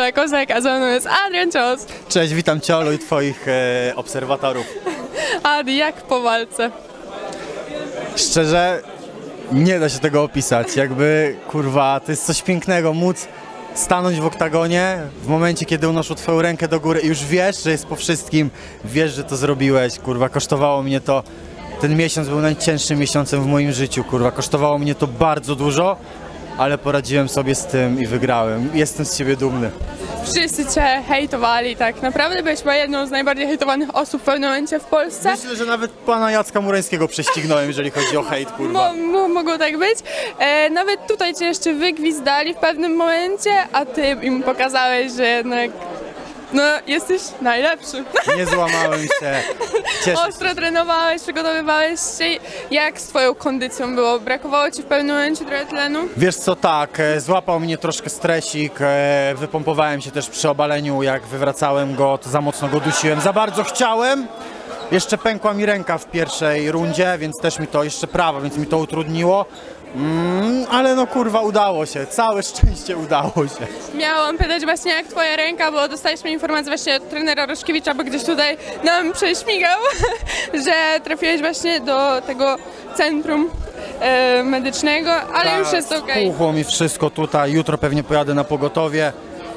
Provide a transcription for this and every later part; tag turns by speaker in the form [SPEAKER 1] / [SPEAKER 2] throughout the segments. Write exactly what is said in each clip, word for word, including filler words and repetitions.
[SPEAKER 1] Agata Kozak, a ze mną jest Adrian Cios.
[SPEAKER 2] Cześć, witam Cię, Olu, i Twoich e, obserwatorów.
[SPEAKER 1] Adi, jak po walce?
[SPEAKER 2] Szczerze, nie da się tego opisać. Jakby, kurwa, to jest coś pięknego móc stanąć w oktagonie w momencie, kiedy unoszą Twoją rękę do góry i już wiesz, że jest po wszystkim, wiesz, że to zrobiłeś, kurwa, kosztowało mnie to. Ten miesiąc był najcięższym miesiącem w moim życiu, kurwa, kosztowało mnie to bardzo dużo, ale poradziłem sobie z tym i wygrałem. Jestem z siebie dumny.
[SPEAKER 1] Wszyscy Cię hejtowali, tak naprawdę byłeś chyba jedną z najbardziej hejtowanych osób w pewnym momencie w Polsce.
[SPEAKER 2] Myślę, że nawet pana Jacka Murańskiego prześcignąłem, jeżeli chodzi o hejt, kurwa.
[SPEAKER 1] Mo, mo, mogło tak być. E, nawet tutaj Cię jeszcze wygwizdali w pewnym momencie, a Ty im pokazałeś, że jednak no, jesteś najlepszy.
[SPEAKER 2] Nie złamałem się. Cieszę się.
[SPEAKER 1] Ostro trenowałeś, przygotowywałeś się. Jak z Twoją kondycją było? Brakowało Ci w pewnym momencie trochę tlenu?
[SPEAKER 2] Wiesz co, tak, e, złapał mnie troszkę stresik, e, wypompowałem się też przy obaleniu, jak wywracałem go, to za mocno go dusiłem, za bardzo chciałem. Jeszcze pękła mi ręka w pierwszej rundzie, więc też mi to, jeszcze prawa, więc mi to utrudniło. Mm, ale no kurwa, udało się, całe szczęście udało się.
[SPEAKER 1] Miałam pytać właśnie jak Twoja ręka, bo dostaliśmy informację właśnie od trenera Roszkiewicza, bo gdzieś tutaj nam prześmigał, że trafiłeś właśnie do tego centrum e, medycznego, ale
[SPEAKER 2] Tak,
[SPEAKER 1] już jest okej.
[SPEAKER 2] Spuchło mi wszystko tutaj, jutro pewnie pojadę na pogotowie.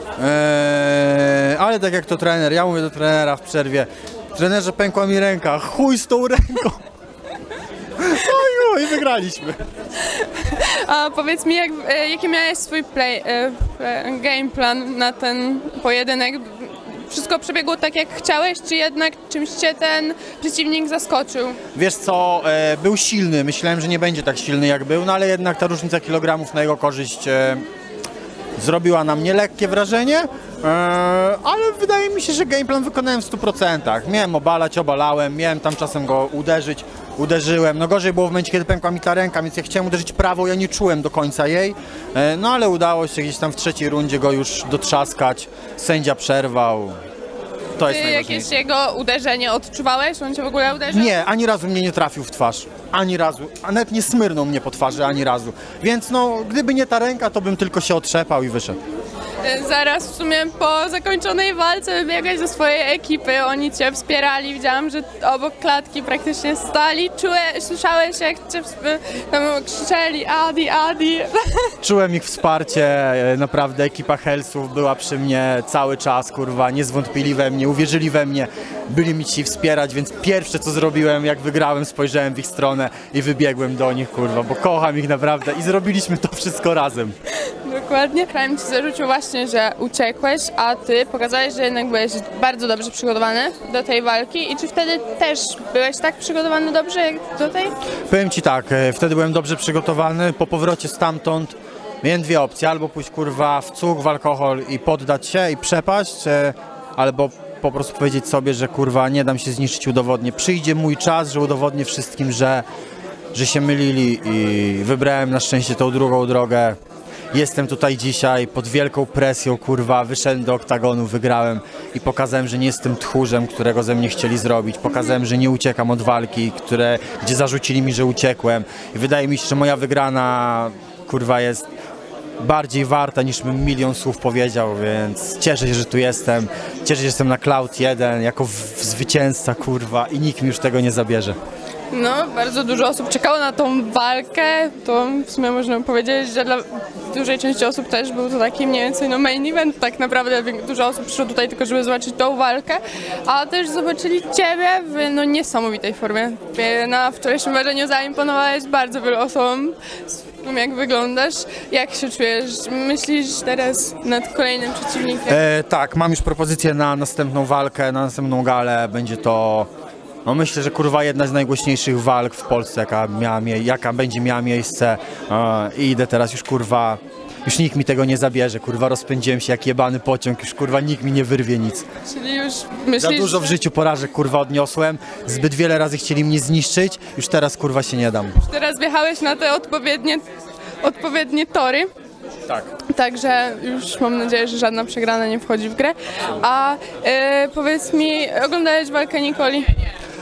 [SPEAKER 2] Eee, ale tak jak to trener, ja mówię do trenera w przerwie: trenerze, pękła mi ręka, chuj z tą ręką. No i wygraliśmy.
[SPEAKER 1] A powiedz mi, jak, e, jaki miałeś swój play, e, e, game plan na ten pojedynek? Wszystko przebiegło tak jak chciałeś, czy jednak czymś Cię ten przeciwnik zaskoczył?
[SPEAKER 2] Wiesz co, e, był silny, myślałem, że nie będzie tak silny jak był, no ale jednak ta różnica kilogramów na jego korzyść e, zrobiła na mnie lekkie wrażenie, e, ale wydaje mi się, że gameplan wykonałem w stu procentach. Miałem obalać, obalałem, miałem tam czasem go uderzyć, uderzyłem. No gorzej było w momencie, kiedy pękła mi ta ręka, więc ja chciałem uderzyć prawą, ja nie czułem do końca jej, e, no ale udało się gdzieś tam w trzeciej rundzie go już dotrzaskać, sędzia przerwał. To jest
[SPEAKER 1] Ty
[SPEAKER 2] najważniejsze.
[SPEAKER 1] jakieś jego uderzenie odczuwałeś? On Cię w ogóle uderzył?
[SPEAKER 2] Nie, ani razu mnie nie trafił w twarz. Ani razu. A nawet nie smyrnął mnie po twarzy ani razu. Więc no, gdyby nie ta ręka, to bym tylko się otrzepał i wyszedł.
[SPEAKER 1] Zaraz w sumie po zakończonej walce wybiegłeś do swojej ekipy, oni Cię wspierali, widziałam, że obok klatki praktycznie stali. Czułe, słyszałeś, jak Cię tam krzyczeli Adi, Adi.
[SPEAKER 2] Czułem ich wsparcie, e, naprawdę ekipa Hellsów była przy mnie cały czas, kurwa, nie zwątpili we mnie, uwierzyli we mnie, byli mi ci wspierać, więc pierwsze co zrobiłem, jak wygrałem, spojrzałem w ich stronę i wybiegłem do nich, kurwa, bo kocham ich naprawdę i zrobiliśmy to wszystko razem.
[SPEAKER 1] Dokładnie. Krajem Ci zarzucił właśnie, że uciekłeś, a Ty pokazałeś, że jednak byłeś bardzo dobrze przygotowany do tej walki. I czy wtedy też byłeś tak przygotowany dobrze jak do tej?
[SPEAKER 2] Powiem ci tak, e, wtedy byłem dobrze przygotowany, po powrocie stamtąd miałem dwie opcje, albo pójść kurwa w cuk, w alkohol i poddać się i przepaść, e, albo po prostu powiedzieć sobie, że kurwa nie dam się zniszczyć, udowodnię. Przyjdzie mój czas, że udowodnię wszystkim, że, że się mylili i wybrałem na szczęście tą drugą drogę. Jestem tutaj dzisiaj pod wielką presją, kurwa, wyszedłem do oktagonu, wygrałem i pokazałem, że nie jestem tchórzem, którego ze mnie chcieli zrobić. Pokazałem, że nie uciekam od walki, które, gdzie zarzucili mi, że uciekłem. I wydaje mi się, że moja wygrana, kurwa, jest bardziej warta niż bym milion słów powiedział, więc cieszę się, że tu jestem. Cieszę się, że jestem na Cloud jeden jako w- zwycięzca, kurwa, i nikt mi już tego nie zabierze.
[SPEAKER 1] No, bardzo dużo osób czekało na tą walkę, to w sumie można powiedzieć, że dla dużej części osób też był to taki mniej więcej no main event, tak naprawdę dużo osób przyszło tutaj tylko, żeby zobaczyć tą walkę, a też zobaczyli Ciebie w no niesamowitej formie. Na wczorajszym ważeniu zaimponowałeś bardzo wielu osobom z tym, jak wyglądasz. Jak się czujesz? Myślisz teraz nad kolejnym przeciwnikiem?
[SPEAKER 2] E, tak, mam już propozycję na następną walkę, na następną galę. Będzie to, no myślę, że kurwa jedna z najgłośniejszych walk w Polsce, jaka, miała, mie- jaka będzie miała miejsce. E, I idę teraz już, kurwa, już nikt mi tego nie zabierze, kurwa, rozpędziłem się jak jebany pociąg, już kurwa nikt mi nie wyrwie nic.
[SPEAKER 1] Czyli już myślisz,
[SPEAKER 2] Za dużo w
[SPEAKER 1] że
[SPEAKER 2] życiu porażek, kurwa, odniosłem, zbyt wiele razy chcieli mnie zniszczyć, już teraz, kurwa, się nie dam.
[SPEAKER 1] teraz wjechałeś na te odpowiednie, odpowiednie tory.
[SPEAKER 2] Tak.
[SPEAKER 1] Także już mam nadzieję, że żadna przegrana nie wchodzi w grę. A e, powiedz mi, oglądałeś walkę Nikoli?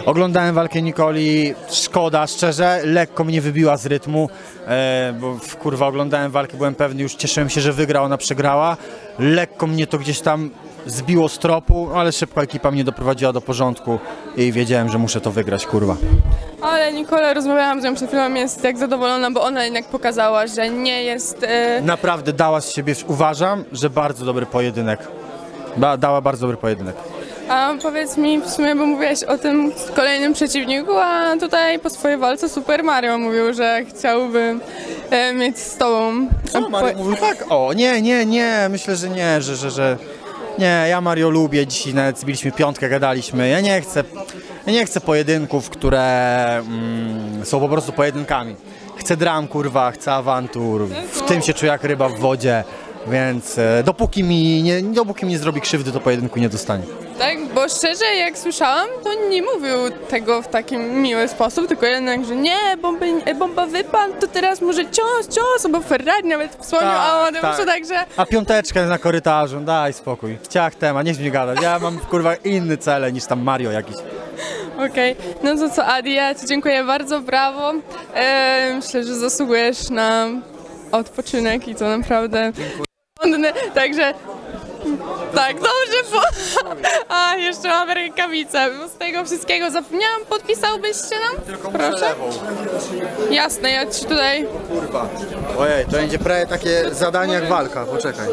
[SPEAKER 2] Oglądałem walkę Nikoli, szkoda, szczerze, lekko mnie wybiła z rytmu, e, bo w- kurwa oglądałem walkę, byłem pewny, już cieszyłem się, że wygra, ona przegrała. Lekko mnie to gdzieś tam zbiło z tropu, ale szybko ekipa mnie doprowadziła do porządku i wiedziałem, że muszę to wygrać, kurwa.
[SPEAKER 1] Ale Nicole, rozmawiałam z nią przed chwilą, jest jak zadowolona, bo ona jednak pokazała, że nie jest... E,
[SPEAKER 2] Naprawdę dała z siebie, uważam, że bardzo dobry pojedynek. Da, dała bardzo dobry pojedynek.
[SPEAKER 1] A powiedz mi w sumie, bo mówiłeś o tym kolejnym przeciwniku, a tutaj po swojej walce Super Mario mówił, że chciałby e, mieć z tobą...
[SPEAKER 2] Co, Mario mówił tak? O, nie, nie, nie, myślę, że nie, że, że, że... Nie, ja Mario lubię, dzisiaj nawet zbiliśmy piątkę, gadaliśmy. Ja nie chcę, ja nie chcę pojedynków, które mm, są po prostu pojedynkami. Chcę dram, kurwa, chcę awantur, w tym się czuję jak ryba w wodzie, więc e, dopóki mi nie, dopóki mi nie zrobi krzywdy, to pojedynku nie dostanie.
[SPEAKER 1] Tak, bo szczerze jak słyszałam, to nie mówił tego w takim miły sposób, tylko jednak, że nie, bomby, bomba wypadł, to teraz może cios, cios, bo Ferrari nawet wspomniał, a on
[SPEAKER 2] Tak,
[SPEAKER 1] tak.
[SPEAKER 2] tak.
[SPEAKER 1] także...
[SPEAKER 2] A piąteczkę na korytarzu, daj spokój. Ciach temat, nie chcę mi gadać, ja mam kurwa inny cele niż tam Mario jakiś.
[SPEAKER 1] Okej, no to co Adi, ja ci dziękuję bardzo, brawo. E, myślę, że zasługujesz na odpoczynek i to naprawdę... Dziękuję. Także... Tak, dobrze, bo... A, jeszcze mam rękawicę. Z tego wszystkiego zapomniałam, podpisałbyś się nam?
[SPEAKER 2] Tylko
[SPEAKER 1] Proszę. Jasne, ja ci tutaj...
[SPEAKER 2] Kurwa. Ojej, to będzie prawie takie zadanie jak walka, poczekaj.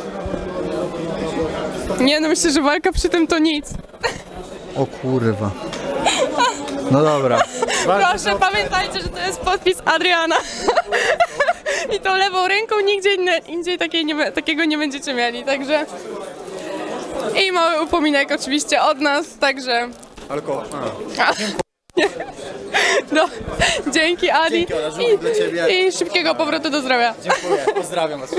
[SPEAKER 1] Nie, no myślę, że walka przy tym to nic.
[SPEAKER 2] O kurwa. No dobra.
[SPEAKER 1] Proszę, pamiętajcie, że to jest podpis Adriana. I tą lewą ręką nigdzie inne, indziej takiej nie, takiego nie będziecie mieli, także... I mały upominek oczywiście od nas, także...
[SPEAKER 2] Alkohol.
[SPEAKER 1] A. No, dzięki Adi
[SPEAKER 2] Dzięki, Ola, żółw dla ciebie.
[SPEAKER 1] i, i szybkiego powrotu do zdrowia.
[SPEAKER 2] Dziękuję, pozdrawiam was.